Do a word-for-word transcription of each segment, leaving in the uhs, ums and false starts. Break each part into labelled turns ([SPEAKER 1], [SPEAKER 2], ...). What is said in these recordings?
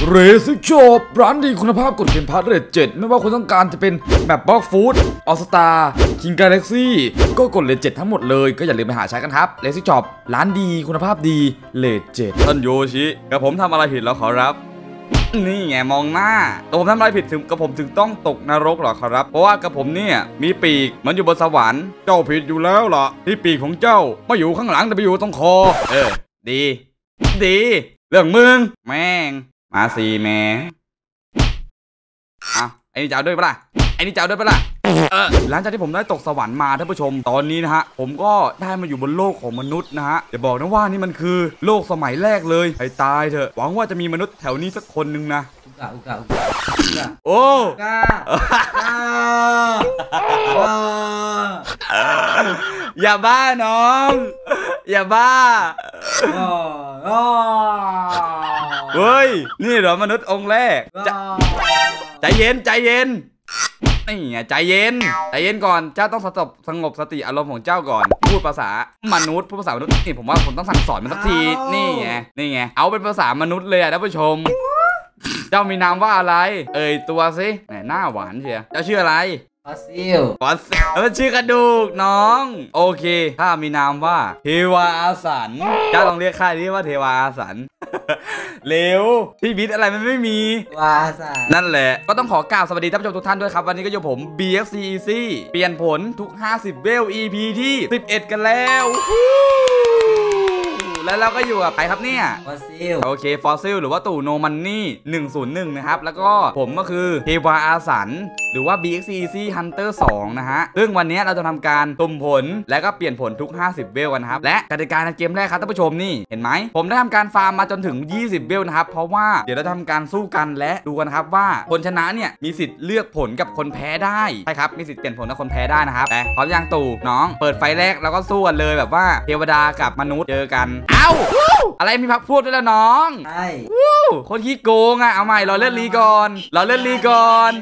[SPEAKER 1] เรซิชอปร้านดีคุณภาพกดเกมพาร์ทเรทเจ็ดไม่ว่าคุณต้องการจะเป็นแบบบล็อกฟู้ดออสตาคิงกาแล็กซี่ก็กดเรทเจ็ดทั้งหมดเลยก็อย่าลืมไปหาใช้กันครับเรซิชอปร้านดีคุณภาพดีเรทเจ็ดท่านโยชิกับผมทำอะไรผิดแล้วขอรับนี่ไงมองหน้าตัวผมทำอะไรผิดถึงกับผมถึงต้องตกนรกหรอครับเพราะว่ากับผมเนี่ยมีปีกมันอยู่บนสวรรค์เจ้าผิดอยู่แล้วล่ะที่ปีกของเจ้าไม่อยู่ข้างหลังแต่ไปอยู่ตรงคอเออดีดีเรื่องมึงแม่งมาสีแม่อ่ะไอ้นี่จะเอาด้วยปะล่ะไอ้นี่จะเอาด้วยปะล่ะเออหลังจากที่ผมได้ตกสวรรค์มาท่านผู้ชมตอนนี้นะฮะผมก็ได้มาอยู่บนโลกของมนุษย์นะฮะอย่าบอกนะว่านี่มันคือโลกสมัยแรกเลยให้ตายเถอะหวังว่าจะมีมนุษย์แถวนี้สักคนหนึ่งนะ
[SPEAKER 2] อุกาอุกาอุกาอุกา
[SPEAKER 1] โอ้
[SPEAKER 2] กา
[SPEAKER 1] อย่าบ้าน้องอย่าบ้าเฮ้ยนี่เหรอมนุษย์องค์แรกใจเย็นใจเย็นนี่ไงใจเย็นใจเย็นก่อนเจ้าต้องสงบสงบสติอารมณ์ของเจ้าก่อนพูดภาษามนุษย์พูดภาษามนุษย์นี่ผมว่าผมต้องสั่งสอนมันสักทีนี่ไงนี่ไงเอาเป็นภาษามนุษย์เลยอะท่านผู้ชมเจ้ามีนามว่าอะไรเอ่ยตัวสิแหมหน้าหวานเชียวเจ้าชื่ออะไร
[SPEAKER 2] ฟอสซิล
[SPEAKER 1] ฟอสซิลมันชื่อกระดูกน้องโอเคข้ามีนามว่าเทวาอาสันเจ้าลองเรียกข้าดิว่าเทวาอาสันเร็วพี่บิดอะไรมันไม่มี
[SPEAKER 2] วาสัน
[SPEAKER 1] นั่นแหละก็ต้องขอกล่าวสวัสดีท่านผู้ชมทุกท่านด้วยครับวันนี้ก็อยู่ผม บี เอ็กซ์ ซี Easy เปลี่ยนผลทุกห้าสิบเวล อี พี ที่สิบเอ็ดกันแล้วแล้วเราก็อยู่กับใครครับเนี่ย
[SPEAKER 2] ฟอสซิล
[SPEAKER 1] โอเคฟอสซิลหรือว่าตู่โนมันนี่หนึ่งศูนย์หนึ่งนะครับแล้วก็ผมก็คือเทวาอาสันหรือว่า บี เอ็กซ์ ซี Easy Hunter สองนะฮะซึ่งวันนี้เราจะทำการสุ่มผลและก็เปลี่ยนผลทุกห้าสิบเวลกันครับและกติกาในเกมแรกครับท่านผู้ชมนี่เห็นไหมผมได้ทำการฟาร์มมาจนถึงยี่สิบเวลนะครับเพราะว่าเดี๋ยวเราทำการสู้กันและดูกันครับว่าคนชนะเนี่ยมีสิทธิ์เลือกผลกับคนแพ้ได้ใช่ครับมีสิทธิ์เปลี่ยนผลกับคนแพ้ได้นะครับแต่พร้อมยังตู่น้องเปิดไฟแรกแล้วก็สู้กันเลยแบบว่าเทวดากับมนุษย์เจอกันเอ้าอะไรมีพักพูดด้วยล่ะน้อง
[SPEAKER 2] ใช่
[SPEAKER 1] คนขี้โกงอ่ะเอาใหม่รอเล่นลีก่อนรอเล่นลีก่อน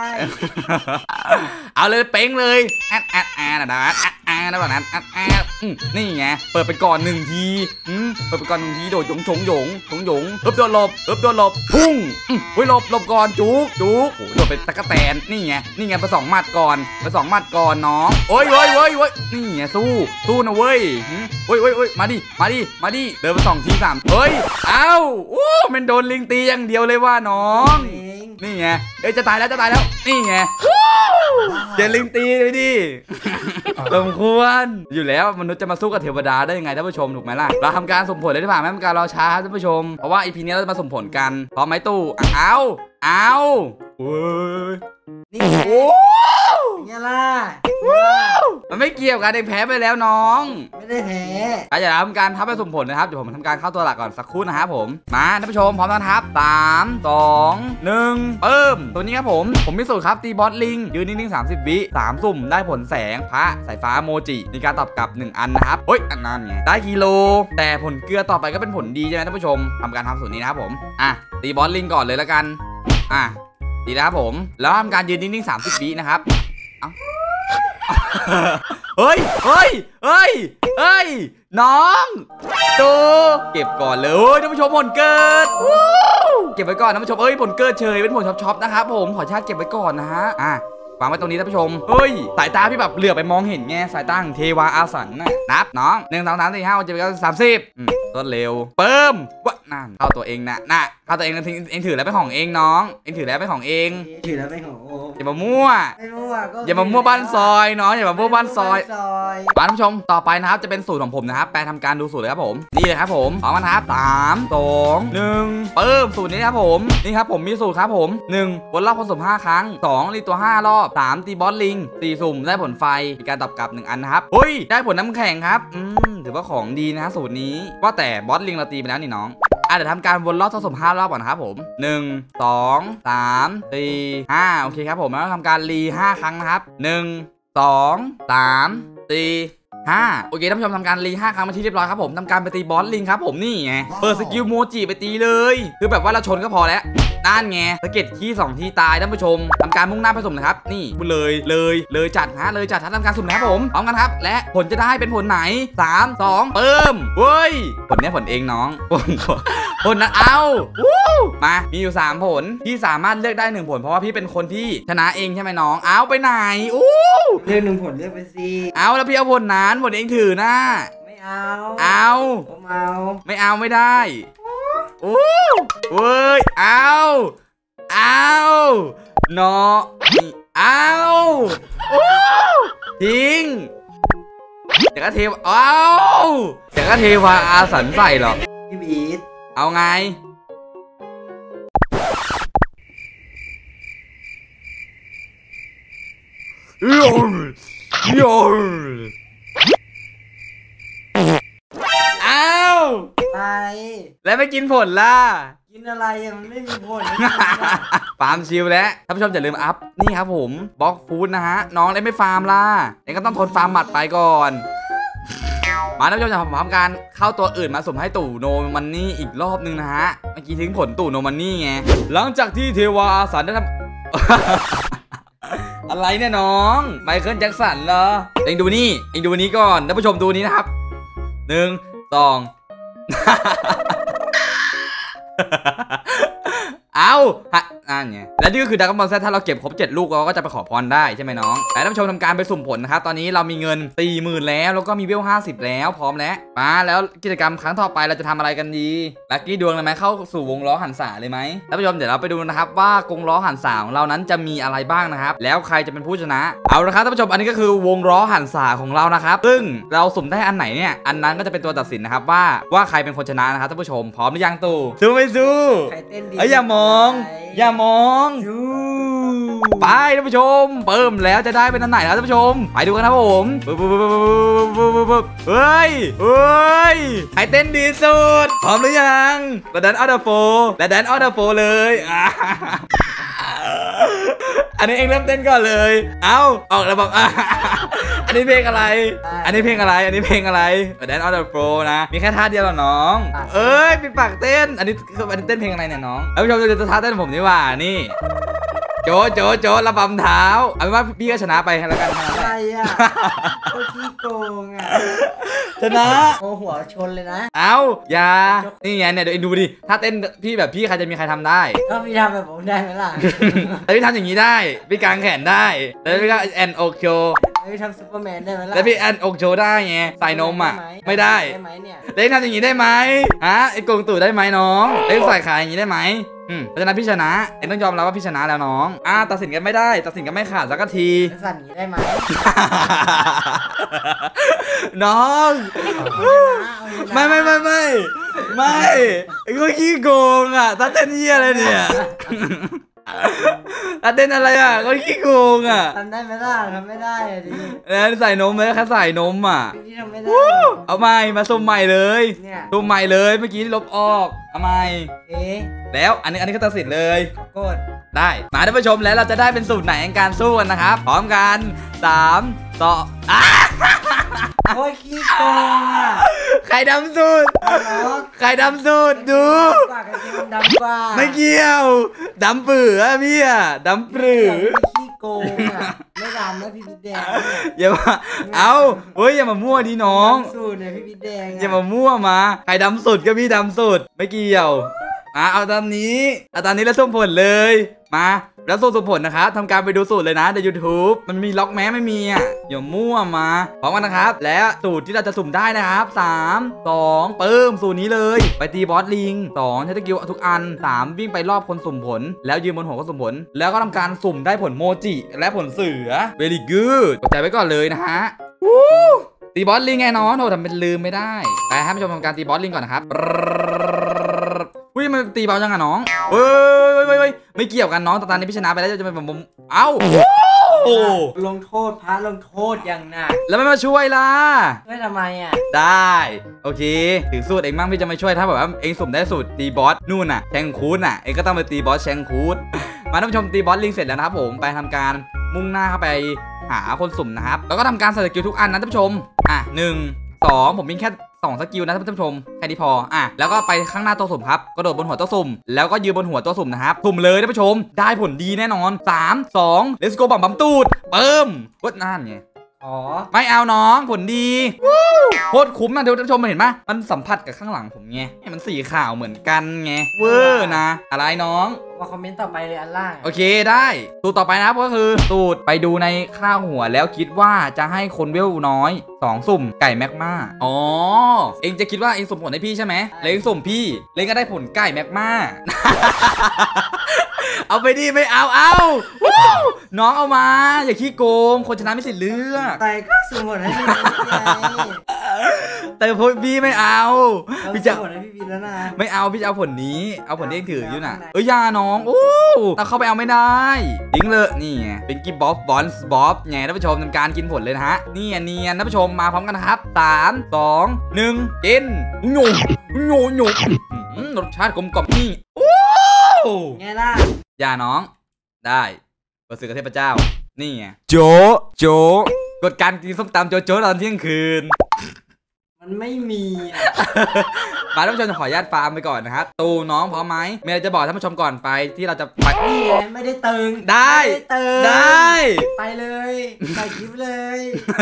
[SPEAKER 1] เอาเลยเป้งเลยแอดแอดแอดนะแอดแอดแอดแบบนั้นแอดแอดนี่ไงเปิดไปก่อนหนึ่งทีเปิดไปก่อนหนึ่งทีโดดยงชงยงชงยงเอิบโดนหลบเอิบโดนหลบพุ่งเฮ้ยหลบหลบก่อนจุกจุกโอ้โดดไปตะกะแตนนี่ไงนี่ไงไปสองมัดก่อนไปสองมัดก่อนน้องโอ้ยเว้ยเว้ยเว้ยนี่ไงสู้สู้นะเว้ยเว้ยเว้ยเว้ยมาดิมาดิมาดิเดินไปสองทีสามเฮ้ยเอ้าโอ้มันโดนลิงตีอย่างเดียวเลยว่าน้องนี่ไงเอ้ยจะตายแล้วจะตายแล้วนี่ไงเจลิงตีไปดิสมควรอยู่แล้วมนุษย์จะมาสู้กับเทวดาได้ยังไงท่านผู้ชมถูกไหมล่ะเราทำการสุ่มผลเลยที่ผ่านไม่เป็นการรอช้าท่านผู้ชมเพราะว่าอีพีนี้เราจะมาสุ่มผลกันพร้อมไหมตู่เอาเอาเว้ย
[SPEAKER 2] นี่โอ้ยล่ะ
[SPEAKER 1] มันไม่เกี่ยวกันเองแพ้ไปแล้วน้อง
[SPEAKER 2] ไม่ได้แพ้
[SPEAKER 1] อาจจะทำการทับไปสุ่มผลนะครับเดี๋ยวผมทำการเข้าตัวหลักก่อนสักครู่นะครับผมมาท่านผู้ชมพร้อมกันครับสามสองหนึ่งเพิ่มตัวนี้ครับผมผมมีสูตรครับตีบอสลิงยืนนิ่งๆสามสิบวิสามสุ่มได้ผลแสงพระสายฟ้าโมจิมีการตอบกลับหนึ่งอันนะครับเฮ้ยอันนั้นไงได้กิโลแต่ผลเกลือต่อไปก็เป็นผลดีใช่ไหมท่านผู้ชมทำการทำสูตรนี้นะครับผมอ่ะตีบอสลิงก่อนเลยแล้วกันอ่ะดีนะครับผมแล้วทำการยืนนิ่งๆสามสิบวินะครับเอ้าเฮ้ยเฮ้ยเฮ้ยเฮ้ยน้องตูเก็บก่อนเลยท่านผู้ชมผลเกิดเก็บไว้ก่อนท่านผู้ชมเอ้ยผลเกิดเฉยเป็นผลช็อปๆนะครับผมขอชาติเก็บไว้ก่อนนะฮะอ่ะวางไว้ตรงนี้ท่านผู้ชมเฮ้ยสายตาพี่แบบเหลือไปมองเห็นไงสายตาของเทวาอาสันนะนับน้องหนึ่งสองสามสี่ห้าหกเจ็ดแปดเก้าสิบสามสิบรวดเร็วเพิ่มวะนั่นเข้าตัวเองนะน่ะเข้าตัวเองทิ้งเองถือแล้วเป็นของเองน้องเองถือแล้วเป็นของเอง
[SPEAKER 2] ถือแล้วเป็นของโอ
[SPEAKER 1] อย่ามามั่วอย่ามามั่วบ้านซอยน้องอย่ามามั่วบ้านซอยท่านผู้ชมต่อไปนะครับจะเป็นสูตรของผมนะครับแปลทำการดูสูตรเลยครับผมนี่เลยครับผมพร้อมกันครับสามสองหนึ่งเพิ่มสูตรนี้ครับผมนี่ครับผมมีสูตรครับผมหนึ่งวนรอบผสมห้าครั้งสองรีตัวห้ารอบสามตีบอสลิงสี่สุ่มได้ผลไฟมีการตอบกลับหนึ่งอันนะครับเฮ้ยได้ผลน้ำแข็งครับอืมถือว่าของดีนะสูตรนี้ว่าแต่บอสลิงเราตีไปแล้วนี่น้องอ่ะเดี๋ยวทำการวนรอบผสมห้ารอบก่อนนะครับผมหนึ่งสองสามสี่ห้าโอเคครับผมแล้วทำการรีห้าครั้งนะครับหนึ่งสองสามสี่ห้าโอเคท่านผู้ชมทำการรีห้าครั้งมาที่เรียบร้อยครับผมทำการไปตีบอสลิงครับผมนี่ไงเปิดสกิลโมจิไปตีเลยคือแบบว่าเราชนก็พอแล้วด้านไงสะเก็ดขี้สองทีตายท่านผู้ชมทำการมุ่งหน้าไปสุ่มนะครับนี่เลยเลยเลยจัดฮะเลยจัดทำการสุ่มนะครับผมพร้อมกันครับและผลจะได้เป็นผลไหนสาม สองเพิ่มเว้ยผลเนี้ยผลเองน้องผลผลนะเอาวู้มามีอยู่สามผลที่สามารถเลือกได้หนึ่งผลเพราะว่าพี่เป็นคนที่ชนะเองใช่ไหมน้องเอาไปไหนอู้
[SPEAKER 2] เลือกหนึ่งผลเลือกไปสิ
[SPEAKER 1] เอาแล้วพี่เอาผลนั้นผลเองถือนะ
[SPEAKER 2] ไม่เอา
[SPEAKER 1] เอา
[SPEAKER 2] ผมเอา
[SPEAKER 1] ไม่เอาไม่ได้โอ้เว้ยเอาเอาเนาะเอาทิ้งเดี๋ยวก็เทเอาเดี๋ยวก็เทวาอาสันใส่หรอก
[SPEAKER 2] พี่บีท
[SPEAKER 1] เอาไงโยนโยนเอา
[SPEAKER 2] อะไร
[SPEAKER 1] แล้วไม่กินผลล่ะ
[SPEAKER 2] กินอะไรอ่ะมันไม่มีผล
[SPEAKER 1] ฟาร์มชิลแล้วท่านผู้ชมอย่าลืมอัพนี่ครับผมบล็อกฟู้ดนะฮะน้องได้ไม่ฟาร์มล่ะเองก็ต้องทนฟาร์มหมัดไปก่อนมาท่านผู้ชมจะทำการเข้าตัวอื่นมาสุ่มให้ตู่โนมันนี่อีกรอบนึงนะฮะเมื่อกี้ทิ้งผลตู่โนมันนี่ไงหลังจากที่เทวาอาสันได้ทำ อะไรเนี่ยน้องไมเคิลแจ็คสันเหรอเองดูนี่เองดูนี้ก่อนท่านผู้ชมดูนี้นะครับหนึ่งสองเอาฮะนั่นไงและนี่ก็คือดราก้อนบอลแซดถ้าเราเก็บครบเจ็ดลูกเราก็จะไปขอพรได้ใช่ไหมน้องแต่ท่านผู้ชมทำการไปสุ่มผลนะครับตอนนี้เรามีเงิน สี่หมื่น แล้วแล้วก็มีเวลห้าสิบแล้วพร้อมแล้วมาแล้วกิจกรรมครั้งต่อไปเราจะทำอะไรกันดีลัคกี้ดวงเลยไหมเข้าสู่วงล้อหันษาเลยไหมท่านผู้ชมเดี๋ยวเราไปดูนะครับว่ากงล้อหันษาของเรานั้นจะมีอะไรบ้างนะครับแล้วใครจะเป็นผู้ชนะเอาละครับท่านผู้ชมอันนี้ก็คือวงล้อหันษาของเรานะครับซึ่งเราสุ่มได้อันไหนเนี่ยอันนั้นก็จะเป็นตัวตัดสินนะครับว่าว่าใครเป็นคนชนะนะครับท่านผู้ชมพร้อมหรือยังตู่สู้ไม่สู้
[SPEAKER 2] ใครเต้นดี
[SPEAKER 1] อย่ามองอย่ามองไปท่านผู้ชมเพิ่มแล้วจะได้เป็นอันไหนแล้วท่านผู้ชมไปดูกันครับผมเฮ้ยเฮ้ยใครเต้นดีสุดพร้อมหรือยังและแดนออเดอร์โฟและแดนออเดอร์โฟเลยอันนี้เองเริ่มเต้นก่อนเลยเอาออกแล้วบอกอันนี้เพลงอะไรอันนี้เพลงอะไรอันนี้เพลงอะไรแดนออเดอร์โฟนะมีแค่ท่าเดียวหรอน้องเอ้ยปิดปากเต้นอันนี้คืออันนี้เต้นเพลงอะไรเนี่ยน้องท่านผู้ชมดูท่าเต้นผมนี่ว่านี่โจโจโจระบำเท้าเอาเป็นว่าพี่ก็ชนะไปแล้วกัน
[SPEAKER 2] อะไรอ่ะโอ้ขี้โกงอ่ะ
[SPEAKER 1] ชนะ
[SPEAKER 2] โอ้หัวชนเลยนะ
[SPEAKER 1] เอาอย่านี่ไงเนี่ยเดี๋ยวดูดิถ้าเต้นพี่แบบพี่ใครจะมีใครทำได้
[SPEAKER 2] ก็พี่ทำแบบผมได้ไหมล่ะ
[SPEAKER 1] แต่พี่ทำอย่างนี้ได้พี่กางแขนได้แล้วพี่ก็แอนอกโชว์
[SPEAKER 2] พี่ทำซูเปอร์แมนได้ไหมล่ะ
[SPEAKER 1] แล้วพี่แอนอกโชว์ได้ไงใส่นมอ่ะไม่ได้
[SPEAKER 2] ได้ไหมเนี่ย
[SPEAKER 1] เล่นทำอย่างนี้ได้ไหมฮะไอ้กงตู่ได้ไหมน้องเล่นใส่ขาอย่างนี้ได้ไหมเพราะฉะนั้นพี่ชนะเอ็นต้องยอมรับว่าพี่ชนะแล้วน้องอ่าตัดสินกันไม่ได้ตัดสินกันไม่ขาดสักที
[SPEAKER 2] สั่นอย่างนี้ได้ไหม
[SPEAKER 1] น้องไม่ไม่ไม่ไม่ไม่ไอ้ก็ขี้โกงอ่ะตัดเต้นเยี่ยอะไรเนี่ยตัดเต้นอะไรอ่ะก็ขี้โกงอ่ะ
[SPEAKER 2] ทำได้ไหมล่ะทำไม่ได้อ่ะดิ
[SPEAKER 1] แล้วใส่นมไหมแค่ใส่นมอ่ะ
[SPEAKER 2] พี่ทำไม่ได้
[SPEAKER 1] เอาใหม่มาสุ่มใหม่เลยสุ่มใหม่เลยเมื่อกี้ลบออกเอาใหม่
[SPEAKER 2] เอ๊ะ
[SPEAKER 1] แล้วอันนี้อันนี้ก็ตัดสินเลย
[SPEAKER 2] กด
[SPEAKER 1] ได้มาท่านผู้ชมแล้วเราจะได้เป็นสูตรไหนในการสู้กันนะครับพร้อมกันสามต่อ
[SPEAKER 2] โอ้ยขี้โกงอ่ะ
[SPEAKER 1] ใครดำสุดใครดำสุดดู
[SPEAKER 2] ดำกว่า
[SPEAKER 1] ไม่เกี่ยวดำปื้อพี่อะดำปื้อ
[SPEAKER 2] ขี้โกงอ่ะไม่ดำนะพี่พิษแดง
[SPEAKER 1] อย่ามาเอาเฮ้ยอย่ามามั่วดิน้อง
[SPEAKER 2] สุดเนี่ยพี่พิษแดง
[SPEAKER 1] อย่ามามั่วมาใครดำสุดก็พี่ดำสุดไม่เกี่ยวมาเอาตามนี้เอาตามนี้แล้วสุ่มผลเลยมาแล้วสุ่มผลนะครับทำการไปดูสูตรเลยนะใน ยูทูบ มันมีล็อกแม้ไม่มีอ่ะอย่ามั่วมาพร้อมกันนะครับและสูตรที่เราจะสุ่มได้นะครับสาม สองเพิ่มสูตรนี้เลยไปตีบอสลิงสองใช้สกิลทุกอันสามวิ่งไปรอบคนสุ่มผลแล้วยืนบนหัวคนสุ่มผลแล้วก็ทำการสุ่มได้ผลโมจิและผลเสือ very good กดใจไว้ก่อนเลยนะฮะตีบอสลิงไงน้องโทษทำเป็นลืมไม่ได้ไปให้ผู้ชมทำการตีบอสลิงก่อนนะครับอุ้ยมันตีเบาจังอะน้องเฮ้ยเฮ้ยไม่เกี่ยวกันน้องตอนนี้พี่ชนะไปแล้วจะเป็นผมเอ้าโอ้
[SPEAKER 2] ลงโทษพระลงโทษอย่างหนัก
[SPEAKER 1] แล้วไม่มาช่วยล่ะ
[SPEAKER 2] ช่วยทำไมอ่ะ
[SPEAKER 1] ได้โอเคถึงสูตรเองมั่งพี่จะมาช่วยถ้าแบบว่าเองสุ่มได้สูตรตีบอสนู่นน่ะแชงคูดน่ะเองก็ต้องไปตีบอสแชงคูดมาท่านผู้ชมตีบอสลิงเสร็จแล้วนะครับผมไปทำการมุ่งหน้าเข้าไปหาคนสุ่มนะครับแล้วก็ทำการใส่สกิลทุกอันนะท่านผู้ชมอ่ะหนึ่งสองผมมีแค่สองสกิลนะท่านผู้ชมแค่นี้พออ่ะแล้วก็ไปข้างหน้าตัวสุ่มครับกระโดดบนหัวตัวสุ่มแล้วก็ยืนบนหัวตัวสุ่มนะครับสุ่มเลยท่านผู้ชมได้ผลดีแน่นอนสาม สอง let's go บัมบัมตูดเบิ่มวัดนั่นไง
[SPEAKER 2] อ๋อ
[SPEAKER 1] ไม่เอาน้องผลดีโคตรคุ้มนะท่านผู้ชมเห็นไหมมันสัมผัสกับข้างหลังผมไงมันสีขาวเหมือนกันไงเวอร์นะอะไรน้อง
[SPEAKER 2] มาคอมเมนต์ต่อไปเลยอันล่าง
[SPEAKER 1] โอเคได้ตูดต่อไปนะครับก็คือตูดไปดูในข้าวหัวแล้วคิดว่าจะให้คนเวลน้อยสองสุ่มไก่แม็กมาอ๋อเองจะคิดว่าเองสุ่มผลให้พี่ใช่ไหมเล้งสุ่มพี่เล้งก็ได้ผลไก่แม็กมาเอาไปดิไม่เอาเอาน้องเอามาอย่าขี้โกงคนชนะไม่สิทธิ์เลือก
[SPEAKER 2] แต่ก็สุ่มผลให้พี่
[SPEAKER 1] แต่ผลพี่ไม่เอา
[SPEAKER 2] พี่จะผลให้พี่แล้วนะ
[SPEAKER 1] ไม่เอาพี่จะเอาผลนี้เอาผลที่เองถืออยู่น่ะเอ้ยยาน้องโอ้เราเข้าไปเอาไม่ได้ดิ้งเลยนี่ไงเป็นกิ๊บบอฟบอลส์บอฟไงท่านผู้ชมทำการกินผลเลยนะฮะนี่เนียนท่านผู้ชมมาพร้อมกันนะครับสามสองหนึ่งกินหนูหนูหนูรสชาติกลมกล่อมนี่โอ้
[SPEAKER 2] ไงล่ะ
[SPEAKER 1] ยาน้องได้ประสือกับเทพเจ้านี่ไงโจโจกดการกินส้มตำโจโจตอนเที่ยงคืน
[SPEAKER 2] มันไม่มี
[SPEAKER 1] มาท่านผู้ชมจะขออนุญาตฟาร์มไปก่อนนะครับตูน้องพร้อมไหมมีอะไรจะบอกท่านผู้ชมก่อนไปที่เราจะไป
[SPEAKER 2] นี่ไม่ได้เติง
[SPEAKER 1] ได้ได้
[SPEAKER 2] ไปเลยใส่คลิปเลย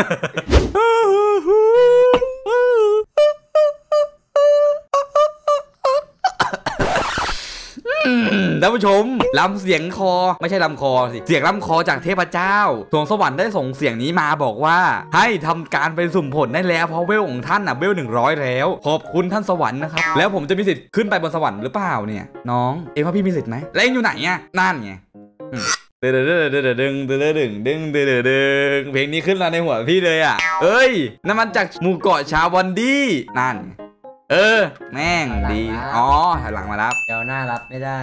[SPEAKER 1] ท่านผู้ชมลำเสียงคอไม่ใช่ลำคอสิเสียงลำคอจากเทพเจ้าสวงสวรรค์ได้ส่งเสียงนี้มาบอกว่าให้ทำการไปสุ่มผลได้แล้วเพราะเวลของท่านน่ะเวลหนึ่งร้อยแล้วขอบคุณท่านสวรรค์นะครับแล้วผมจะมีสิทธิ์ขึ้นไปบนสวรรค์หรือเปล่าเนี่ยน้องเอ็งว่าพี่มีสิทธิ์ไหมแล้วเอ็งอยู่ไหนอ่ะนั่นไงเด้อเด้อเด้อเด้อดึงเด้อดึงดึงเด้อเด้อดึงเพลงนี้ขึ้นมาในหัวพี่เลยอ่ะเอ้ยนั่นมันจากหมู่เกาะชาววันดี้นั่นเออแม่งดีอ๋อถอยหลังมารับ
[SPEAKER 2] เดี๋ยวหน้ารับไม่ได้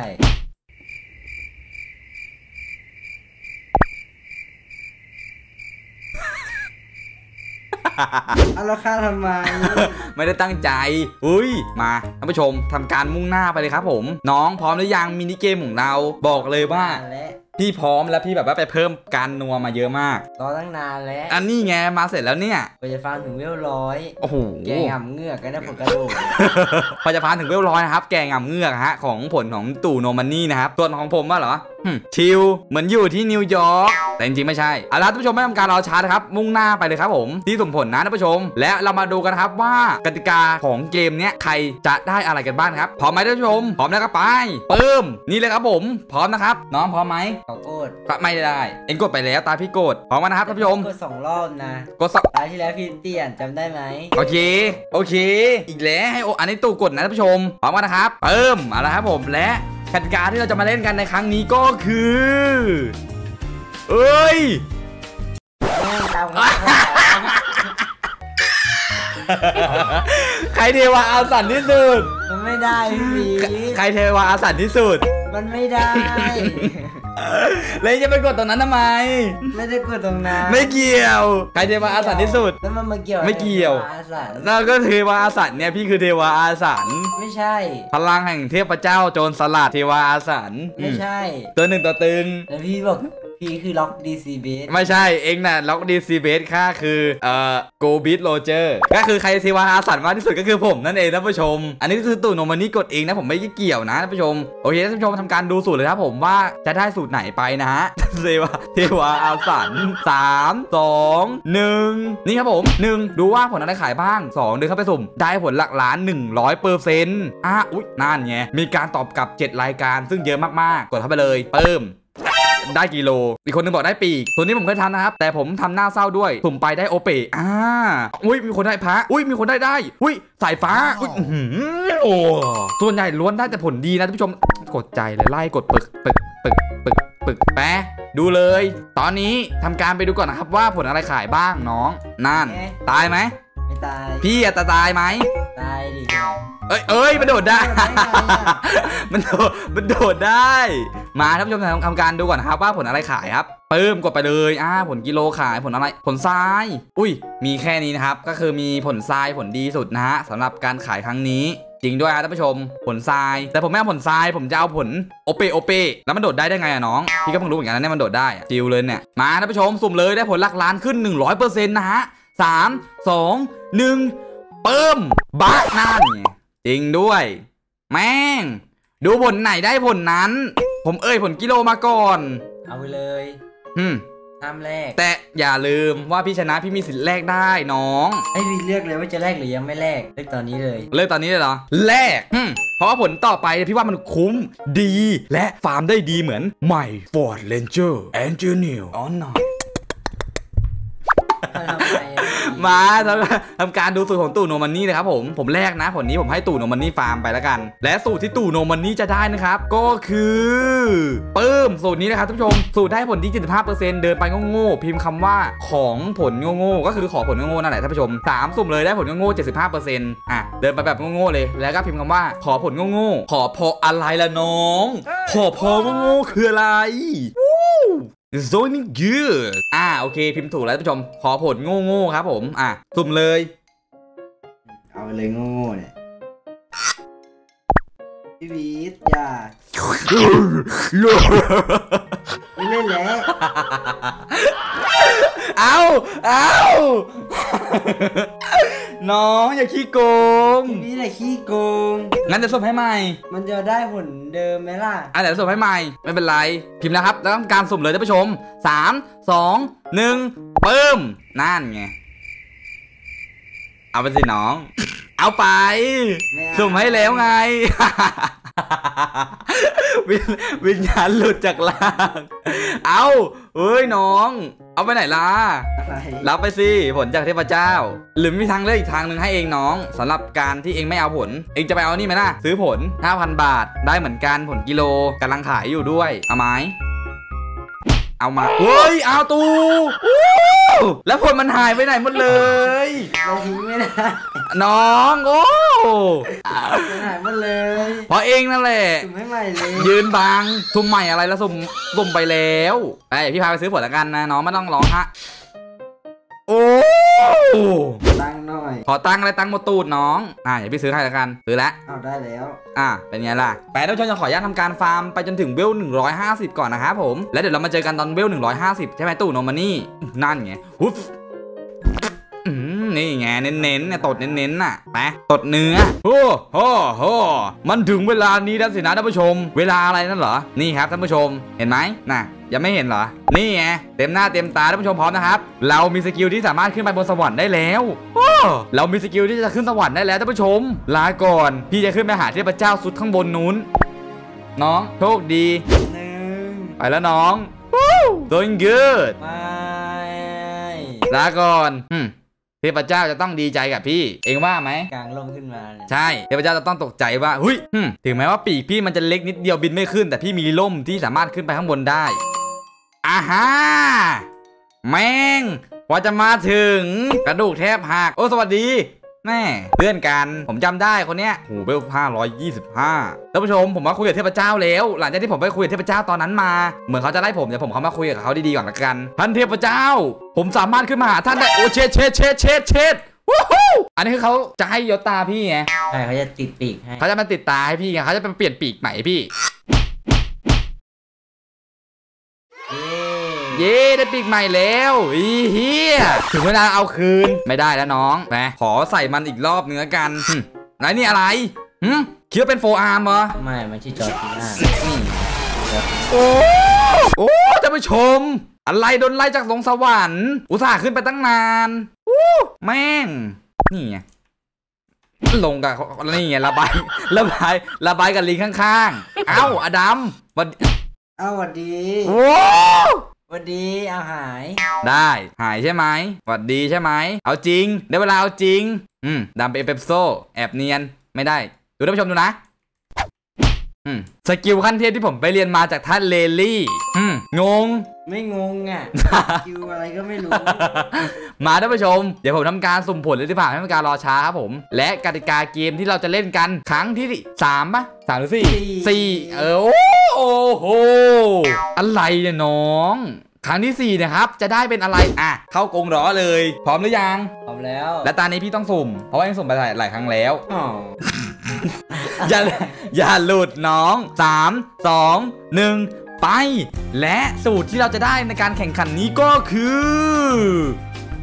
[SPEAKER 2] เอาราคาทำไม
[SPEAKER 1] ไม่ได้ตั้งใจอุ้ยมาท่านผู้ชมทำการมุ่งหน้าไปเลยครับผมน้องพร้อมหรือยังมินิเกมของเราบอกเลยว่าพี่พร้อมแล้วพี่แบบว่าไปเพิ่มการนัวมาเยอะมาก
[SPEAKER 2] รอตั้งนานแล้ว
[SPEAKER 1] อันนี้ไงมาเสร็จแล้วเนี่ย
[SPEAKER 2] พอจะฟังถึงเวลร้อย
[SPEAKER 1] โอ้โห
[SPEAKER 2] แกงอ่ำเงือกก็ได้ผลกระโดด
[SPEAKER 1] พอจะฟังถึงเวลร้อยนะครับแกงอ่ำเงือกฮะของผลของตู่โนมันนี่นะครับส่วนของผมว่าเหรอชิลเหมือนอยู่ที่นิวยอร์กแต่จริงๆไม่ใช่เอาล่ะท่านผู้ชมไม่ทำการรอช้านะครับมุ่งหน้าไปเลยครับผมที่สุ่มผลนะท่านผู้ชมและเรามาดูกันครับว่ากติกาของเกมเนี้ยใครจะได้อะไรกันบ้างครับพร้อมไหมท่านผู้ชมพร้อมแล้วก็ไปเพิ่มนี่เลยครับผมพร้อมนะครับน้องพร้อมไหม
[SPEAKER 2] ขอกด
[SPEAKER 1] ไม่ได้เอ็งกดไปแล้วตาพี่กดพร้อมนะครับท่านผู้ชม
[SPEAKER 2] กดสองรอบนะ
[SPEAKER 1] กดสอง
[SPEAKER 2] ตาที่แล้วพี่เตี้ยนจำได้ไหม
[SPEAKER 1] โอเคโอเคอีกแล้วให้โออันนี้ตู่กดนะท่านผู้ชมพร้อมกันนะครับเพิ่มเอาละครับผมและกติกาที่เราจะมาเล่นกันในครั้งนี้ก็คือเอ้ยใครเทวาอาสันที่สุด
[SPEAKER 2] มันไม่ได้พี่
[SPEAKER 1] ใครเทวาอาสันที่สุด
[SPEAKER 2] มันไม่ได้
[SPEAKER 1] เลยจะไปกดตรงนั้นทำไม
[SPEAKER 2] ไม่ได้กดตรงนั้น
[SPEAKER 1] ไม่เกี่ยวใครเทวาอาสันที่สุด
[SPEAKER 2] แล้วมันมาเกี่ยว
[SPEAKER 1] ไม่เกี่ยวแล้วก็เทวาอาสันเนี่ยพี่คือเทวาอาสัน
[SPEAKER 2] ไม่ใช่
[SPEAKER 1] พลังแห่งเทพเจ้าโจรสลัดเทวาอาสัน
[SPEAKER 2] ไม่ใช่
[SPEAKER 1] ตัวหนึ่งตัวตึง
[SPEAKER 2] แล้วพี่บอกพี่คือล็อกดีซีเบส
[SPEAKER 1] ไม่ใช่เองน่ะล็อกดีซีเบสค่าคือเอ่อโกบิทโรเจอร์ก็คือใครเทวาอาสันมากที่สุดก็คือผมนั่นเองท่านผู้ชมอันนี้คือตู่โนมันนี่กดเองนะผมไม่เกี่ยวนะท่านผู้ชมโอเคท่านผู้ชมทำการดูสูตรเลยครับผมว่าจะได้สูตรไหนไปนะฮะเทวาเทวาอาสันสามสองหนึ่งนี่ครับผมหนึ่งดูว่าผลอะไรขายบ้างสองเดินเข้าไปสุ่มได้ผลหลักล้านหนึ่งร้อยเปอร์เซ็นต์อ่ะอุ๊ยนั่นไงมีการตอบกลับเจ็ดรายการซึ่งเยอะมากๆกดเข้าไปเลยเพิ่มได้กิโลอีกคนนึงบอกได้ปีกตัวนี้ผมเคยทำนะครับแต่ผมทำหน้าเศร้าด้วยสุ่มไปได้โอเปอ่าอุ้ยมีคนได้พระอุ้ยมีคนได้ได้อุ้ยสายฟ้าอุ้ยโอ้ส่วนใหญ่ล้วนได้แต่ผลดีนะท่านผู้ชมกดใจเลยไล่กดปึกปึกปึกปึกปึกแปะดูเลยตอนนี้ทำการไปดูก่อนนะครับว่าผลอะไรขายบ้างน้องนั่นตายไหม
[SPEAKER 2] ไม่ตาย
[SPEAKER 1] พี่อะตายไหม
[SPEAKER 2] ตายดิ
[SPEAKER 1] เอ้ยเอ้ยมันโดดได้มันโดดมันโดดได้มาท่านผู้ชมทำการดูก่อนนะครับว่าผลอะไรขายครับเพิ่มกดไปเลยอ่าผลกิโลขายผลอะไรผลทรายอุ้ยมีแค่นี้นะครับก็คือมีผลทรายผลดีสุดนะฮะสำหรับการขายครั้งนี้จริงด้วยครับท่านผู้ชมผลทรายแต่ผมไม่เอาผลทรายผมจะเอาผลโอเปโอเปแล้วมันโดดได้ได้ไงอะน้องพี่ก็เพิ่งรู้เหมือนกันนะเนี่ยมันโดดได้จิวเลยเนี่ยมาท่านผู้ชมสุ่มเลยได้ผลหลักล้านขึ้น หนึ่งร้อยเปอร์เซ็นต์ นะฮะสาม สอง หนึ่งเปิ่มบ้านั่นจริงด้วยแม่งดูผลไหนได้ผลนั้นผมเอ่ยผลกิโลมาก่อน
[SPEAKER 2] เอาไปเลย
[SPEAKER 1] อืม
[SPEAKER 2] ห้ามแลก
[SPEAKER 1] แต่อย่าลืมว่าพี่ชนะพี่มีสิทธิ์แลกได้น้อง
[SPEAKER 2] ให้พี่เลือกเลยว่าจะแลกหรือยังไม่แลกเลือกตอนนี้เลย
[SPEAKER 1] เลือกตอนนี้เลยเหรอแลกเพราะว่าผลต่อไปพี่ว่ามันคุ้มดีและฟาร์มได้ดีเหมือนใหม่ Ford Ranger Engineer อ๋อหน่อยมาทำการดูสูตรของตู่โนมันนี่นะครับผมผมแรกนะผลนี้ผมให้ตู่โนมันนี่ฟาร์มไปแล้วกันและสูตรที่ตู่โนมันนี่จะได้นะครับก็คือเพิ่มสูตรนี้นะครับท่านผู้ชมสูตรได้ผลที่ เจ็ดสิบห้าเปอร์เซ็นต์ เดินไปโง่ๆพิมพ์คำว่าของผลโง่ๆก็คือขอผลโง่ๆนั่นแหละท่านผู้ชมสามสุ่มเลยได้ผลโง่ๆ เจ็ดสิบห้าเปอร์เซ็นต์ อ่ะเดินไปแบบโง่ๆเลยแล้วก็พิมพ์คำว่าขอผลโง่ๆขอพออะไรล่ะน้องขอพอโง่ๆคืออะไรso good อ่าโอเคพิมพ์ถูกแล้วท่านผู้ชมขอผลโง่ๆครับผมอ่ะสุ่มเลย
[SPEAKER 2] เอาไปเลยโง่ๆเนี่ยพี่วีทอย่าไม่เล่นแล้ว
[SPEAKER 1] เอาเอาน้องอย่าขี้โกง
[SPEAKER 2] พี่วีทอย่าขี้โกง
[SPEAKER 1] งั้นจะสุ่มให้ใหม่
[SPEAKER 2] มันจะได้ผลเดิมไหมล่ะ
[SPEAKER 1] อ่ะเดี๋ยวสุ่มให้ใหม่ไม่เป็นไรพิมพ์นะครับแล้วทำการสุ่มเลยท่านผู้ชมสามสองหนึ่งเพิ่มนั่นไงเอาไปสิน้องเอาไปสุ่มให้แล้วไงวิญญาณหลุดจากล่างเอาเอ้ยน้องเอาไปไหนล่ะรับไปสิผลจากเทพเจ้าหรือมีทางเลือกอีกทางหนึ่งให้เองน้องสำหรับการที่เองไม่เอาผลเองจะไปเอานี่ไหมล่ะซื้อผล ห้าพัน บาทได้เหมือนกันผลกิโลกำลังขายอยู่ด้วยเอาไหมเอามาเฮ้ยเอาตูแล้วผลมันหายไปไหนหมดเลย
[SPEAKER 2] เราทิ้งไม่ได้
[SPEAKER 1] น้องโอ้
[SPEAKER 2] มันหายหมดเลย
[SPEAKER 1] เพราะเองนั่นแหละ
[SPEAKER 2] สุ่มให้ใหม่เลย
[SPEAKER 1] ยืนบังสุ่มใหม่อะไรแล้วสุ่มสุ่มไปแล้วไปพี่พาไปซื้อผลแล้วกันนะน้องไม่ต้องร้องฮะโอ้
[SPEAKER 2] ตั้งหน่อย
[SPEAKER 1] ขอตั้งอะไรตั้งหมดตูดน้องอ่าอย่าพี่ซื้อให้แล้วกันซื้อแล้ว
[SPEAKER 2] เอาได้แล้ว
[SPEAKER 1] อ่าเป็นไงล่ะไปท่านผู้ชมจะขออนุญาตทำการฟาร์มไปจนถึงเวลหนึ่งร้อยห้าสิบก่อนนะครับผมแล้วเดี๋ยวเรามาเจอกันตอนเวลหนึ่งร้อยห้าสิบใช่ไหมตู่โนมานี่นั่นไงอุ๊บนี่ไงเน้นๆเนี่ยตดเน้นๆน่ะไปตดเนื้อโอ้โหโหมันถึงเวลานี้แล้วสินะท่านผู้ชมเวลาอะไรนั่นเหรอนี่ครับท่านผู้ชมเห็นไหมน่ะยังไม่เห็นเหรอนี่ไงเต็มหน้าเต็มตาท่านผู้ชมพร้อมนะครับเรามีสกิลที่สามารถขึ้นไปบนสวรรค์ได้แล้วโอ้เรามีสกิลที่จะขึ้นสวรรค์ได้แล้วท่านผู้ชมลาก่อนพี่จะขึ้นไปหาเทพเจ้าสุดข้างบนนู้นน้องโชคดีไปแล้วน้อง doing good ลาก่อนเทพเจ้าจะต้องดีใจกับพี่เองว่าไหม
[SPEAKER 2] กลางลมขึ้นมา
[SPEAKER 1] ใช่เทพเจ้าจะต้องตกใจว่าหุ้ยถึงแม้ว่าปีกพี่มันจะเล็กนิดเดียวบินไม่ขึ้นแต่พี่มีล่มที่สามารถขึ้นไปข้างบนได้อ่าฮะแม่งพอจะมาถึงกระดูกแทบหักโอ้สวัสดีแม่เพื่อนกันผมจำได้คนเนี้ยโหเบลห้าร้อยยี่สิบห้าท่านผู้ชมผมมาคุยกับเทพเจ้าแล้วหลังจากที่ผมไปคุยกับเทพเจ้าตอนนั้นมาเหมือนเขาจะไล่ผมเดี๋ยวผมเขามาคุยกับเขาดีๆก่อนละกันท่านเทพเจ้าผมสามารถขึ้นมาหาท่านได้โอเชดเชดเชดเชดเชดวู้ฮู้อันนี้คือเขาจะให้ยศตาพี่ไง
[SPEAKER 2] ใช่เขาจะติดปีกให้
[SPEAKER 1] เขาจะมาติดตาให้พี่ไงเขาจะเป็นเปลี่ยนปีกใหม่พี่เย้ได้ปีกใหม่แล้วอีเฮียถึงเวลาเอาคืนไม่ได้แล้วน้องนะขอใส่มันอีกรอบเนื้อกันไหนนี่อะไรหืมคิดว่าเป็นโฟอาร์มเหรอ
[SPEAKER 2] ไม่ไม่ใช่จอร์จีน่า
[SPEAKER 1] โอ้โอ้ท่านผู้ชมอะไรโดนไล่จากสวงสวรรค์อุตส่าห์ขึ้นไปตั้งนานแม่งนี่ไงลงกับนี่ไงระบายระบายระบายกับลิงข้างๆเอ้าอดัมวัน
[SPEAKER 2] เอ้าวันดี
[SPEAKER 1] โอ้
[SPEAKER 2] วันดีเอาหาย
[SPEAKER 1] ได้หายใช่ไหมวัดดีใช่ไหมเอาจริงได้เวลาเอาจริงอืมดำเป็นเปปโซแอบเนียนไม่ได้ดูท่านผู้ชมดูนะอืมสกิลขั้นเทพที่ผมไปเรียนมาจากท่านเลลี่อืมงง
[SPEAKER 2] ไม่งงอ่ะสกิลอะไรก็ไม่รู้
[SPEAKER 1] มาท่านผู้ชมเดี๋ยวผมทำการสุ่มผลเลยที่ผ่านไม่เป็นการรอช้าครับผมและกติกาเกมที่เราจะเล่นกันครั้งที่สามปะสามหรือสี่สี่เออโอ้โหอะไรเนี่ยน้องครั้งที่สี่นะครับจะได้เป็นอะไรอ่ะเข้ากรงล้อเลยพร้อมหรือยัง
[SPEAKER 2] พร้อมแล้ว
[SPEAKER 1] และตอนนี้พี่ต้องสุ่มเพราะว่ายังสุ่มไปหลายหลายครั้งแล้วอย่าอย่าหลุดน้องสามสองหนึ่งไปและสูตรที่เราจะได้ในการแข่งขันนี้ก็คือ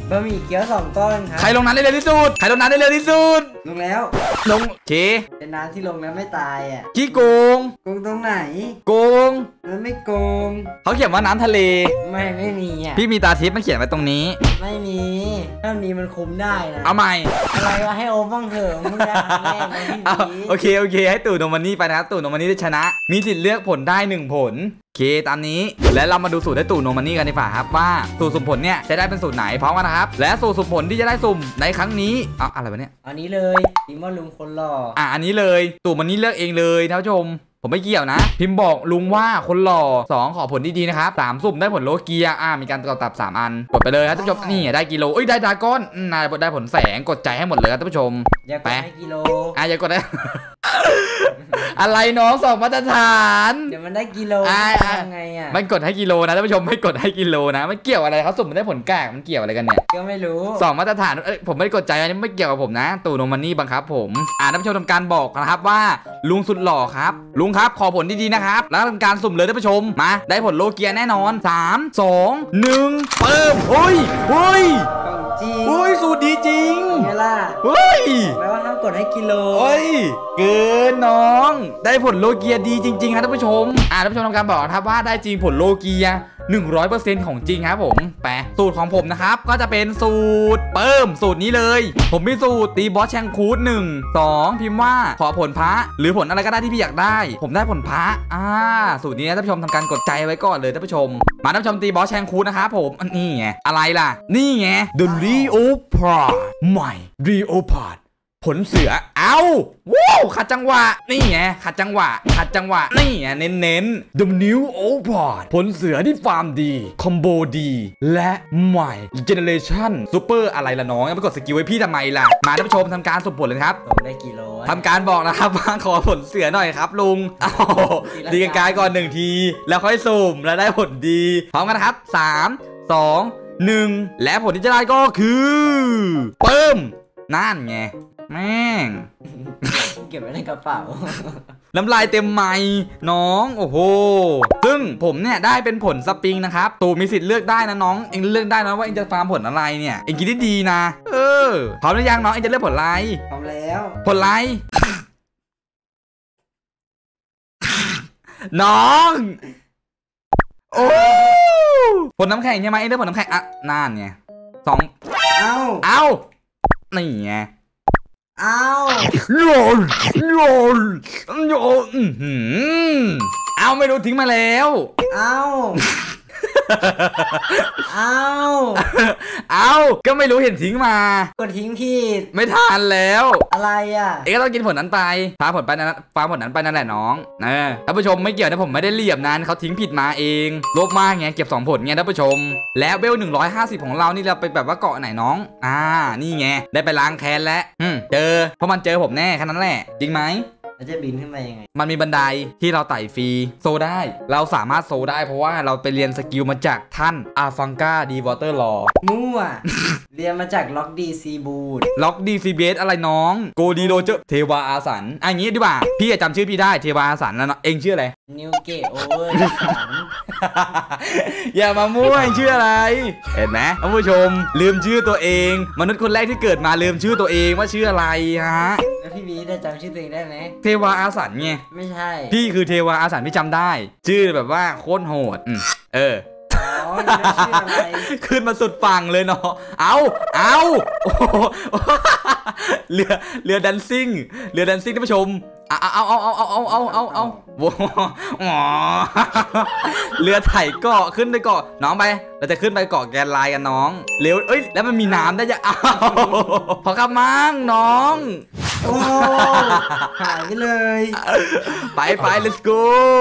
[SPEAKER 2] บะหมี่เกี๊ยวสองก้อนครับ
[SPEAKER 1] ใครลงน้ำได้เร็วที่สุดใครลงน้ำได้เร็วที่สุด
[SPEAKER 2] ลงแล้ว
[SPEAKER 1] ลงเค
[SPEAKER 2] เป็นน้ำที่ลงแล้วไม่ตายอ่ะ
[SPEAKER 1] ขี้โกง
[SPEAKER 2] โกงตรงไหน
[SPEAKER 1] โกง
[SPEAKER 2] มันไม่โกง
[SPEAKER 1] เขาเขียนว่าน้ำทะเล
[SPEAKER 2] ไม่ไม่มีอ่ะ
[SPEAKER 1] พี่มีตาทิพย์มันเขียนไว้ตรงนี้
[SPEAKER 2] ไม่มีถ้ามีมันคุมได้นะ
[SPEAKER 1] เอาใหม่
[SPEAKER 2] อะไรวะให้โอมบ้างเถอะมึงจะแม่ในที่นี้
[SPEAKER 1] โอเคโอเคให้ตู่โนมันนี่ไปนะครับตู่โนมันนี่ได้ชนะมีสิทธิ์เลือกผลได้หนึ่งผลโอเคตามนี้และเรามาดูสูตรให้ตู่โนมันนี่กันดีกว่าครับว่าสูตรสุ่มผลเนี่ยจะได้เป็นสูตรไหนพร้อมกันนะครับและสูตรสุ่มผลที่จะได้สุ่มในครั้งนี้อ่ะอะไรวะเนี่ย
[SPEAKER 2] อันนี้เลยพิมพ์ว่าลุงคนหล่อ
[SPEAKER 1] อ่ะอันนี้เลยตู่มันนี่เลือกเองเลยท่านผู้ชมผมไม่เกี่ยวนะพิมพ์บอกลุงว่าคนหล่อสองขอผลดีๆนะครับสามสุ่มได้ผลโลเกียอ่ามีการตอบตับสามอันกดไปเลยครับท่านผู้ชมนี่ได้กิโลเอ้ยได้ดาก้อนนายได้ผลแสงกดใจให้หมดเลยครับท่านผู้ชม
[SPEAKER 2] อย่ากดให้กิโล
[SPEAKER 1] อ่ะอย่ากดได้ อะไรน้องสองมาตรฐาน
[SPEAKER 2] เดี๋ยวมันได้กิโลยังไงอ่ะ
[SPEAKER 1] มันกดให้กิโลนะท่านผู้ชมไม่กดให้กิโลนะมันเกี่ยวอะไรเขาสุ่มมันได้ผลกากมันเกี่ยวอะไรกันเนี่ย
[SPEAKER 2] ก็ไม่รู้
[SPEAKER 1] สองมาตรฐานเอ้ยผมไม่ได้กดใจอันนี้ไม่เกี่ยวกับผมนะตู่โนมันนี่บังคับผมอ่าท่านผู้ชมทำการบอกนะครับว่าลุงสุดหล่อครับลุงครับขอผลดีๆนะครับแล้วทำการสุ่มเลยท่านผู้ชมมาได้ผลโลเกียแน่นอนสามสองหนึ่งเปิมเฮ้ยเฮ้ย
[SPEAKER 2] จริง
[SPEAKER 1] เฮ้ยสูตรดีจริง
[SPEAKER 2] ไงล่ะ
[SPEAKER 1] เฮ้ย
[SPEAKER 2] แปลว่าห้ามกดให้กิโล
[SPEAKER 1] เฮ้ยเกินน้องได้ผลโลเกียดีจริงๆครับท่านผู้ชมอ่าท่านผู้ชมทำการบอกนะครับว่าได้จริงผลโลเกียหนึ่งร้อยเปอร์เซ็นต์ ของจริงครับผมแปะสูตรของผมนะครับก็จะเป็นสูตรเพิ่มสูตรนี้เลยผมมีสูตรตีบอสแชงคูดหนึ่งสองพิมพ์ว่าขอผลพระหรือผลอะไรก็ได้ที่พี่อยากได้ผมได้ผลพระอ่าสูตรนี้ท่านผู้ชมทำการกดใจไว้ก่อนเลยท่านผู้ชมมาท่านผู้ชมตีบอสแชงคูดนะครับผมนี่ไงอะไรล่ะนี่ไง The Leopard ใหม่ Leopardผลเสือเอาว้าวขัดจังหวะนี่ไงขัดจังหวะขัดจังหวะนี่ไงเน้นเน้น The New Leopard ผลเสือที่ฟาร์มดีคอมโบดีและใหม่ Generation Super อะไรล่ะน้องยังไม่กดสกิลไว้พี่ทำไมล่ะมาท่านผู้ชมทำการสุ่มผลเลยครับ
[SPEAKER 2] ได้กิโล
[SPEAKER 1] ทำการบอกนะครับว่าขอผลเสือหน่อยครับลุงเอาดีกันกายก่อนหนึ่งทีแล้วค่อยสุ่มแล้วได้ผลดีพร้อมกันนะครับสามสองหนึ่งและผลที่จะได้ก็คือเพิ่มนั่นไงแม่ง
[SPEAKER 2] เก็บไว้ในกระเป๋า
[SPEAKER 1] น้ำลายเต็มไม้น้องโอ้โหซึ่งผมเนี่ยได้เป็นผลสปริงนะครับตูมีสิทธิ์เลือกได้นะน้องเองเลือกได้นะว่าเองจะฟาร์มผลอะไรเนี่ยเองคิดได้ดีนะเออพร้อมหรือยังน้องเองจะเลือกผลอะไร
[SPEAKER 2] พร้อมแล้ว
[SPEAKER 1] ผลอะไรน้องโอ้ผลน้ำแข็งใช่ไหมเองได้ผลน้ำแข็งอ่ะนั่นไงสอง
[SPEAKER 2] เอ้า
[SPEAKER 1] เอ้านี่ไง
[SPEAKER 2] เอา
[SPEAKER 1] โยนโยนโยนเอาไม่รู้ทิ้งมาแล้ว
[SPEAKER 2] เอาเอา
[SPEAKER 1] เอาก็ไม่รู้เห็นทิ้งมาก
[SPEAKER 2] ดทิ้งผิด
[SPEAKER 1] ไม่ทานแล้ว
[SPEAKER 2] อะไรอ่ะ
[SPEAKER 1] เอ๊ะก็ต้องกินผลนั้นไปพาผลไปนั้นพาผลนั้นไปนั่นแหละน้องนะท่านผู้ชมไม่เกี่ยวนะผมไม่ได้เหลี่ยมนั้นเขาทิ้งผิดมาเองลบมากไงเก็บสองผลไงท่านผู้ชมแล้วเวลหนึ่งร้อยห้าสิบของเรานี่เราไปแบบว่าเกาะไหนน้องอ่านี่ไงได้ไปล้างแค้นแล้วอืมเจอเพราะมันเจอผมแน่แค่นั้นแหละจริงไหม
[SPEAKER 2] แล้วจะบินขึ้นมายังไง
[SPEAKER 1] มันมีบันไดที่เราไต่ฟรีโซได้เราสามารถโซได้เพราะว่าเราไปเรียนสกิลมาจากท่านอาฟังกาดีวอเตอร์ลอ
[SPEAKER 2] มั่ว เรียนมาจากล็อกดีซีบูด
[SPEAKER 1] ล็อกดีซีเบสอะไรน้องโกดีโรเจอร์เทวาอาสันอันนี้ดีกว่าพี่จำชื่อพี่ได้เทวาอาสันแล้วเนาะเองชื่ออะไร
[SPEAKER 2] นิวเกตโอเวอร์สัน
[SPEAKER 1] อย่ามามั่วชื่ออะไรเห็นไหมท่านผู้ชมลืมชื่อตัวเองมนุษย์คนแรกที่เกิดมาลืมชื่อตัวเองว่าชื่ออะไรฮะ
[SPEAKER 2] แล้วพี่บีได้จำชื่อตัวเองได้ไหม
[SPEAKER 1] เทวาอาสันไง
[SPEAKER 2] ไม่ใช่
[SPEAKER 1] พี่คือเทวาอาสันพี่จำได้ชื่อแบบว่าโคตรโหดเออขึ้นมาสุดฝั่งเลยเนาะเอาเอาเรือเรือดันซิ่งเรือดันซิ่งท่านผู้ชมเอาเอาเอาเอาเอาเอาเอาเอาเอาเรือไถ่เกาะขึ้นไปเกาะน้องไปเราจะขึ้นไปเกาะแกนไลน์กันน้องเร็วเอ้ยแล้วมันมีน้ำได้ยังเอาพอครับมั้งน้อง
[SPEAKER 2] โอ้หายไปเลย
[SPEAKER 1] ไปไป let's go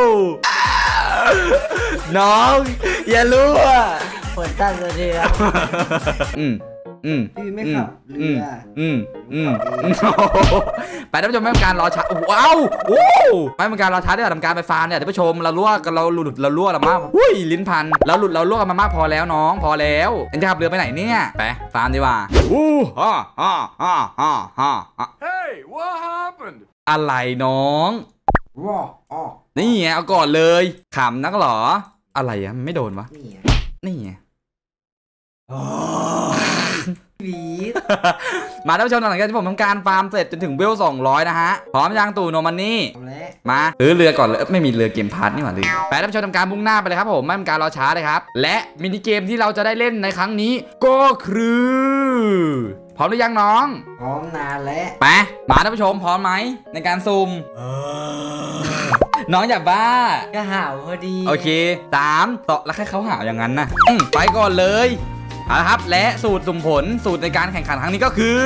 [SPEAKER 1] น้องอย่ารู้อ่ะ
[SPEAKER 2] ฝนตั้งเรือ
[SPEAKER 1] อืมอืม
[SPEAKER 2] พี่ไม่ขับเรือ
[SPEAKER 1] อืมอืมไปท่านผู้ชมไม่เป็นการรอช้าว้าวโอ้ไม่เป็นการรอช้าที่เราทำการไปฟาร์มเนี่ยท่านผู้ชมเราลวกกันเราหลุดเราลวกเรามากอุ้ยลิ้นพันเราหลุดเราลวกกันมามากพอแล้วน้องพอแล้วเอ็งจะขับเรือไปไหนเนี่ยไปฟาร์มดีกว่าอู้ฮ่าฮ่าฮ่าฮ่าฮ่า Hey what happened อะไรน้อง
[SPEAKER 2] ว้าอ๋อ
[SPEAKER 1] นี่ไงเอาก่อนเลยขำนักหรออะไรอ่ะไม่โดนวะนี่ไง
[SPEAKER 2] บีด
[SPEAKER 1] มาท่านผู้ชมหลังจากที่ผมทำการฟาร์มเสร็จจนถึงเวลสองร้อยนะฮะพร้อมยังตู่โนมันนี่มาซื้อเรือก่อนเลยไม่มีเรือเกมพาร์ทนี่หว่าลืมไปท่านผู้ชมทำการมุ่งหน้าไปเลยครับผมไม่เป็นการรอช้าเลยครับและมินิเกมที่เราจะได้เล่นในครั้งนี้ก็คือพร้อมหรือยังน้อง
[SPEAKER 2] พร้อมนานแล้ว
[SPEAKER 1] ไปมาท่านผู้ชมพร้อมไหมในการซูมน้องอย่าบ้า
[SPEAKER 2] ก็ห่าวพอดี
[SPEAKER 1] โอเคสามต่อแล้วแค่เขาห่าวอย่างนั้นนะไปก่อนเลยเอาละครับและสูตรสุ่มผลสูตรในการแข่งขันครั้งนี้ก็คือ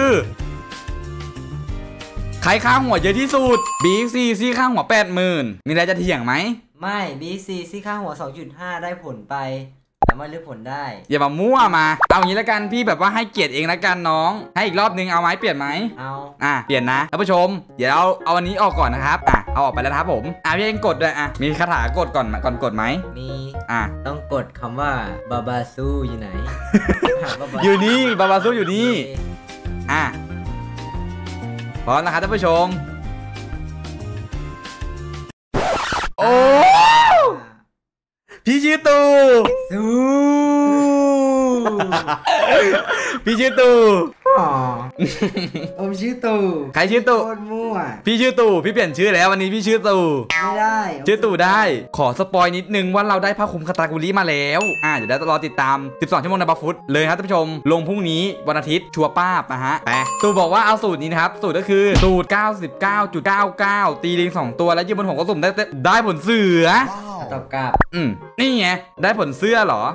[SPEAKER 1] ใครข้างหัวเยอะที่สุด บี ซี ซี่ข้างหัวแปดหมื่นมีอะไรจะเถียงไหม
[SPEAKER 2] ไม่ บี ซี ซี่ข้างหัว สองจุดห้า ได้ผลไปสามารถเลือกผลได้
[SPEAKER 1] อย่ามามั่วมาเอางี้แล้วกันพี่แบบว่าให้เกียรติเองแล้วกันน้องให้อีกรอบนึงเอาไหมเปลี่ยนไหม
[SPEAKER 2] เอา
[SPEAKER 1] อ่ะเปลี่ยนนะท่านผู้ชมเดี๋ยวเอาเอาวันนี้ออกก่อนนะครับอ่ะเอาออกไปแล้วครับผมอ่ะพี่เองกดด้วยอ่ะมีคาถากดก่อนก่อนกดไหม
[SPEAKER 2] มี
[SPEAKER 1] อ่ะ
[SPEAKER 2] ต้องกดคำว่าบาบาซูอยู่ไหน
[SPEAKER 1] อยู่นี่บาบาซูอยู่นี่อ่ะพร้อมนะครับท่านผู้ชมโอ้พี่ชื่อตู่
[SPEAKER 2] ซู
[SPEAKER 1] พี่ชื่อตู่
[SPEAKER 2] อ๋อผมชื่อตู่
[SPEAKER 1] ใครชื่อตู่
[SPEAKER 2] โคตรมั่ว
[SPEAKER 1] พี่ชื่อตู่พี่เปลี่ยนชื่อแล้ววันนี้พี่ชื่อตู่
[SPEAKER 2] ไม่ได้
[SPEAKER 1] ชื่อตู่ได้ขอสปอยนิดนึงว่าเราได้ผ้าคลุมคาตากุริมาแล้วอ่าเดี๋ยวรอติดตามสิบสองชั่วโมงในบัฟฟุตเลยครับท่านผู้ชมลงพรุ่งนี้วันอาทิตย์ชัวร์ป้าบนะฮะไปตู่บอกว่าเอาสูตรนี้นะครับสูตรก็คือสูตร เก้าสิบเก้าจุดเก้าเก้า ตีลิงสองตัวแล้วยืนบนหัวกระสุนได้ได้ผลเสือ
[SPEAKER 2] ตอบกลับ
[SPEAKER 1] อืมนี่ไงได้ผลเสื้อเหรอ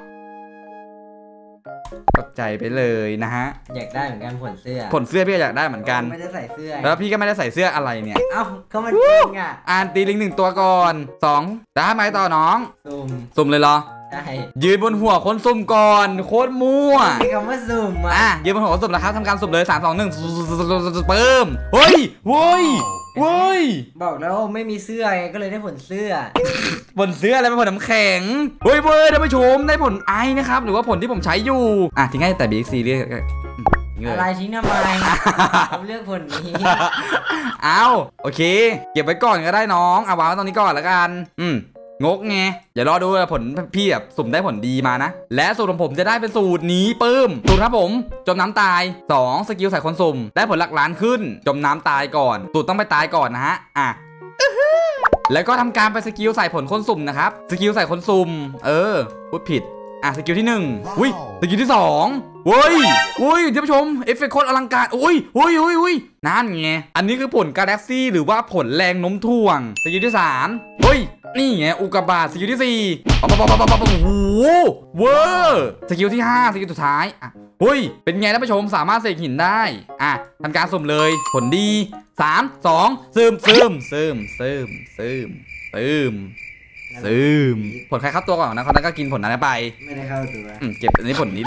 [SPEAKER 1] เข้าใจไปเลยนะฮะ
[SPEAKER 2] อยากได้เหมือนกันผลเสื้อ
[SPEAKER 1] ผลเสื้อพี่ก็อยากได้เหมือนกัน
[SPEAKER 2] ไม่ได้ใส่เสื้อ
[SPEAKER 1] แล้วพี่ก็ไม่ได้ใส่เสื้ออะไรเนี่ย
[SPEAKER 2] เอ้าเขามันจริงอ่ะ
[SPEAKER 1] อ่านตีลิงหนึ่งตัวก่อนสองแล้วทำไมต่อน้อง
[SPEAKER 2] ซุ่ม
[SPEAKER 1] สุ่มเลยเหรอ
[SPEAKER 2] ใช่
[SPEAKER 1] ยืนบนหัวคนสุ่มก่อนโคตรมั่ว
[SPEAKER 2] มีคำว่าสุ่ม
[SPEAKER 1] อ่ะยืนบนหัวคนสุ่มแล้วครับทำการสุ่มเลยสามสองหนึ่งเพิ่มเฮ้ยเว้ยเว้ย
[SPEAKER 2] บอกแล้วไม่มีเสื้อไงก็เลยได้ผลเสื้อ
[SPEAKER 1] ผลเสื้ออะไรเป็นผลน้ำแข็งเฮ้ยเว้ยท่านผู้ชมได้ผลไอนะครับหรือว่าผลที่ผมใช้อยู่อ่ะทิ้งให้แต่บิ๊กซีเรียก
[SPEAKER 2] อะไรทิ้งทำไมผมเลือกผลนี้
[SPEAKER 1] เอาโอเคเก็บไว้ก่อนก็ได้น้องเอาวางไว้ตรงนี้ก่อนแล้วกันอืมงกไงอย่ารอดูผลพี่แบบสุ่มได้ผลดีมานะและสูตรของผมจะได้เป็นสูตรนี้ปื้มสูตรครับผมจมน้ำตายสองสกิลใส่คนสุ่มได้ผลหลักล้านขึ้นจมน้ำตายก่อนสูตรต้องไปตายก่อนนะฮะอ่ะแล้วก็ทำการไปสกิลใส่ผลคนสุ่มนะครับสกิลใส่คนสุ่มเออพูดผิดอ่ะสกิลที่หนึ่งอุ้ยสกิลที่สองเว้ยอุ้ยท่านผู้ชมเอฟเฟกต์โคตรอลังการอุ้ยอุ้ยอุ้ยอุ้ยนั่นไงอันนี้คือผลกาแล็กซี่หรือว่าผลแรงโน้มถ่วงสกิลที่สามเฮ้ยนี่ไงอุกกาบาตสกิลที่สี่ปั๊บปั๊บปั๊บปั๊บปั๊บโอ้โหเวอร์สกิลที่ห้าสกิลสุดท้ายอ่ะเฮ้ยเป็นไงท่านผู้ชมสามารถเสกหินได้อ่ะทำการสุ่มเลยผลดีสามสองซึมซึมซึมซึมซึมซึมซึมผลใครเข้าตัวก่อนนะคนนั้นก็กินผลนั้นไป
[SPEAKER 2] ไม่ได้เข้าตัว
[SPEAKER 1] เก็บอันนี้ผลนี้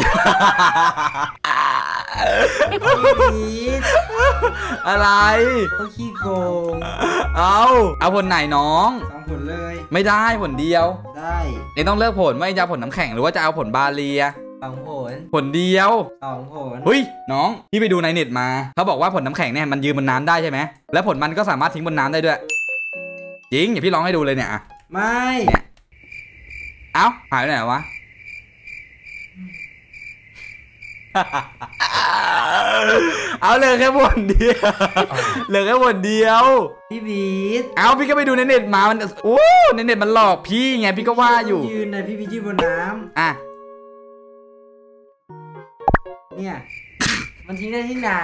[SPEAKER 1] อะไร
[SPEAKER 2] เขาขี้โกง
[SPEAKER 1] เอาเอาผลไหนน้อง
[SPEAKER 2] สองผลเลย
[SPEAKER 1] ไม่ได้ผลเดียว
[SPEAKER 2] ได้
[SPEAKER 1] เอ็งต้องเลือกผลว่าจะเอาผลน้ำแข็งหรือว่าจะเอาผลบาเลีย
[SPEAKER 2] สองผล
[SPEAKER 1] ผลเดียว
[SPEAKER 2] สองผล
[SPEAKER 1] เฮ้ยน้องพี่ไปดูในเน็ตมาเขาบอกว่าผลน้ำแข็งเนี่ยมันยืนบนน้ำได้ใช่ไหมและผลมันก็สามารถทิ้งบนน้ำได้ด้วยจริงอย่าพี่ลองให้ดูเลยเนี่ย
[SPEAKER 2] ไม่
[SPEAKER 1] เนี่ยเอ้าหายไปไหนวะเอาเลยแค่บนเดียวเลยแค่บนเดียว
[SPEAKER 2] พี่บีด
[SPEAKER 1] เอาพี่ก็ไปดูในเน็ตมามันโอ้ในเน็ตมันหลอกพี่ไงพี่ก็ว่าอยู่
[SPEAKER 2] ยืนในพี่บีดยืนบนน้ำ
[SPEAKER 1] อ่ะ
[SPEAKER 2] เนี่ยมันทิ้งได้ที่ไหน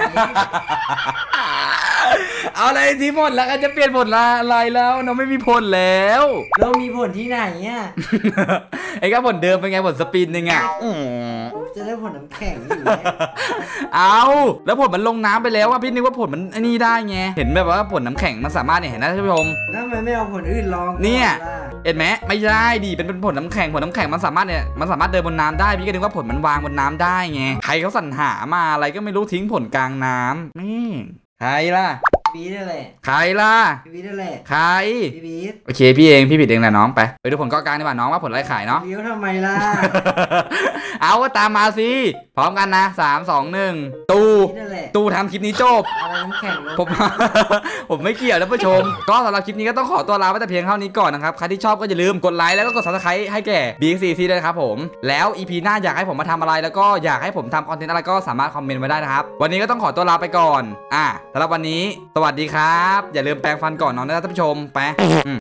[SPEAKER 1] เอาอะไรที่หมดแล้วก็จะเปลี่ยนผลอะไรแล้วเราไม่มีผลแล้ว
[SPEAKER 2] เรามีผลที่ไหนเนี่ย
[SPEAKER 1] ไอ้ก็ผลเดิมเป็นไงผลสปินยังไง
[SPEAKER 2] จะได้ผลน้ำแข็งอยู่
[SPEAKER 1] เอาแล้วผลมันลงน้ำไปแล้วว่าพี่นึกว่าผลมันไอ้นี่ได้ไงเห็นแบบว่าผลน้ำแข็งมันสามารถเนี่ยเห็นนะท่านผู้ชม
[SPEAKER 2] แล้วทำไมไม่เอาผลอื่นลอง
[SPEAKER 1] เนี่ยเห็นไหมไม่ได้ดิเป็นผลน้ำแข็งผลน้ำแข็งมันสามารถเนี่ยมันสามารถเดินบนน้ำได้พี่ก็นึกว่าผลมันวางบนน้ำได้ไงใครเขาสรรหามาอะไรก็ไม่รู้ทิ้งผลกลางน้ำนี่ใครล่ะ
[SPEAKER 2] บีนั่นแหละ
[SPEAKER 1] ใครล่ะ
[SPEAKER 2] พี่บีนั่นแหละ
[SPEAKER 1] ใคร
[SPEAKER 2] พี่บี
[SPEAKER 1] โอเคพี่เองพี่ผิดเองแหละน้องไปไปดูผลกอกลางดีกว่าน้องว่าผลอะไรขายเนาะ
[SPEAKER 2] เลี้ยวทำไมล่ะ
[SPEAKER 1] เอาว่าตามมาสิพร้อมกันนะสามสองหนึ่งตู
[SPEAKER 2] พี่นั่นแหละ
[SPEAKER 1] ตูทำคลิปนี้จบ
[SPEAKER 2] อะไรน้ำแข็งลง
[SPEAKER 1] ผม ผมไม่เกี่ยวท่านผู้ชม ก็สำหรับคลิปนี้ก็ต้องขอตัวลาไปแต่เพียงเท่านี้ก่อนนะครับ ใครที่ชอบก็อย่าลืมกดไลค์แล้วก็กด ซับสไครบ์ ให้แก่ บี เอ็กซ์ ซี ซี ด้วยนะครับผม แล้ว อี พี หน้าอยากให้ผมมาทำอะไรแล้วก็อยากให้ผมทำคอนเทนต์อะไรก็สามารถคอมเมนต์ไว้ได้นะครับ วันนี้ก็ต้องขอตัวลาไปก่อน อ่ะสำหรับวันนี้สวัสดีครับ อย่าลืมแปรงฟันก่อนนอนนะท่านผู้ชมไป